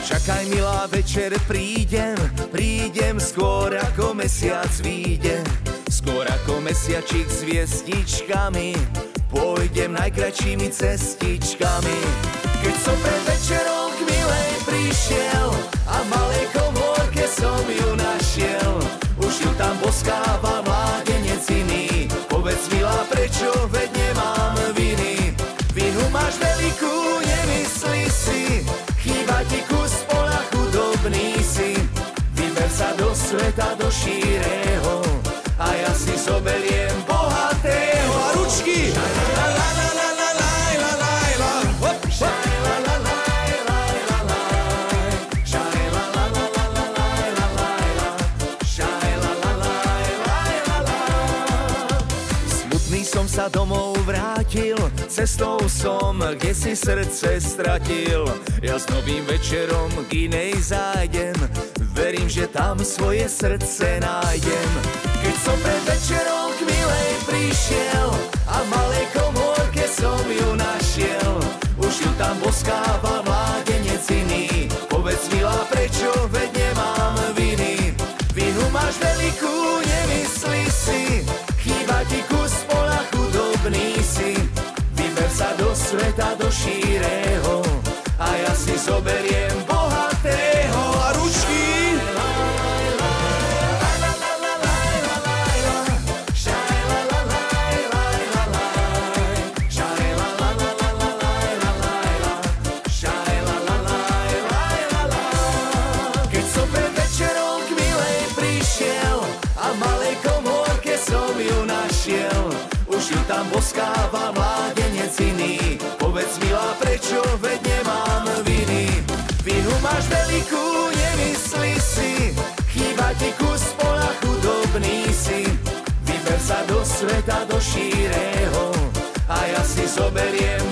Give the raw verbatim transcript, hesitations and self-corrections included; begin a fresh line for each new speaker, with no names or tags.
Čakaj milá, večer prídem, prídem skôr ako mesiac výjde. Skôr ako mesiačik s hviezdičkami, pôjdem najkračšími cestičkami. Keď som pred večerom k milej prišiel a v malej komórke som ju našiel, už ju tam boskáva mládenec iný. Povedz milá, prečo, veď nemám viny. Vinu máš veľkú, nemyslí si, chýba ti kus pola, chudobný si. Vyber sa do sveta, do šíreho, a ja si zoberiem bohatého. A ručky! Smutný som sa domov vrátil, cestou som, kde si srdce stratil. Ja s novým večerom k inej zájdem, verím, že tam svoje srdce nájdem. Keď som pred večerom k milej prišiel a v malej komórke som ju našiel, už ju tam boskáva mládenec iný. Povedz milá, prečo, veď nemám viny. Vinu máš veľkú, nemyslí si, chýba ti kus pola, chudobný si. Vyber sa do sveta, do šíreho, a ja si zoberiem bohatého. A ručky! Keď som pred večerom k milej prišiel a v malej komórke som ju našiel, už ju tam boskáva mládenec iný. Povedz milá, prečo, veď nemám viny. Vinu máš veľkú, nemyslí si, chýba ti kus pola, chudobný si. Vyber sa do sveta, do šíreho, a ja si zoberiem